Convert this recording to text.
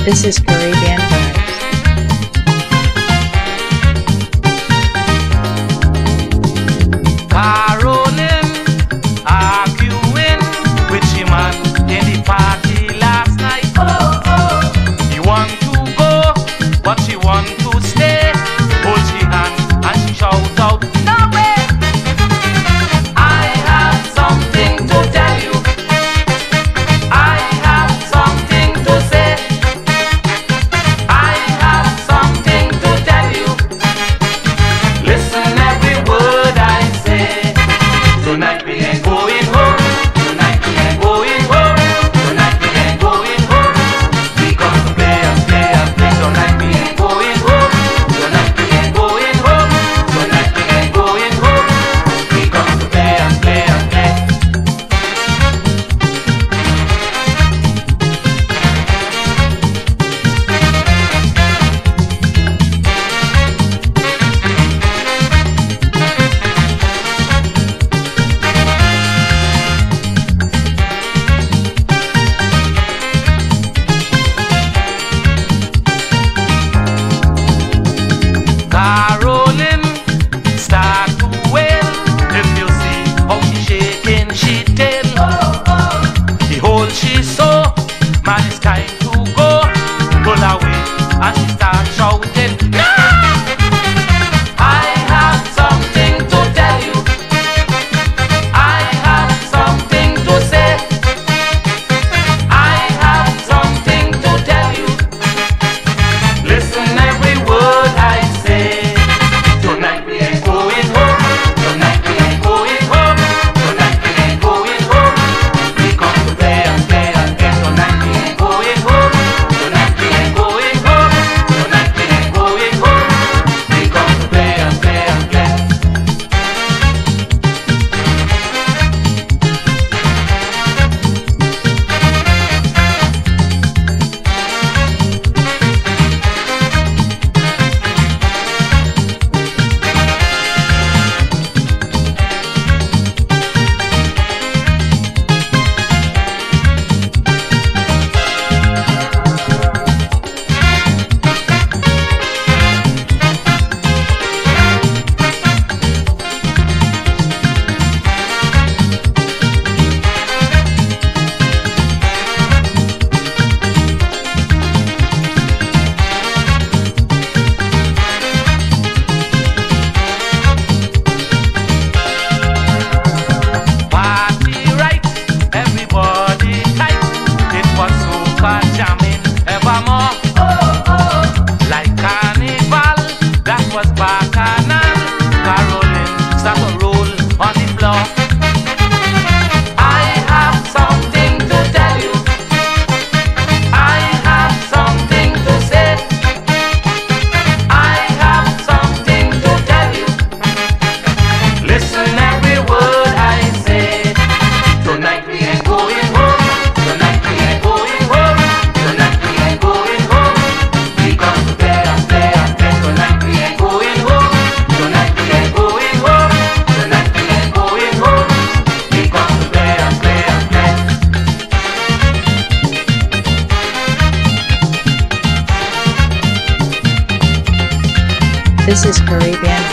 This is Caribbean Vibes. Caroline arguing with she man in the party last night. He want to go, but she want to stay. Hold she hand and she shout out, "No way! I have something to tell you. I have something to say. I have something to tell you. Listen every word I say. Tonight we ain't going home. Tonight we ain't going home. Tonight we ain't going home. We come to play and play and play. Tonight we ain't going home. Tonight we ain't going home. Tonight we ain't going home. We come to play and play and play. Caroline start to wail. If you see how she shaking she tail. The hole she saw, man, it's time to go. Pull away and she start shouting, "No! I have something to tell you. I have something to say. I have something to tell you. Listen every word I say. Tonight we ain't going home. Tonight we ain't going home. Tonight we ain't going home. We come to play and play and play. Tonight we ain't going home. Tonight we ain't going home. Tonight we ain't going home. We come to play and play and play. Party right, everybody tight. It was soca jamming evermore. Like carnival, that was bacchanal. Caroline start to roll on the floor. I have something to tell you. I have something to say. I have something to tell you. Listen every word I say. Tonight we ain't going home. Tonight we ain't going home. Tonight we ain't going home. We come to play and play and play. Tonight we ain't going home. Tonight we ain't going home. Tonight we ain't going home. We come to play and play and play. This is Caribbean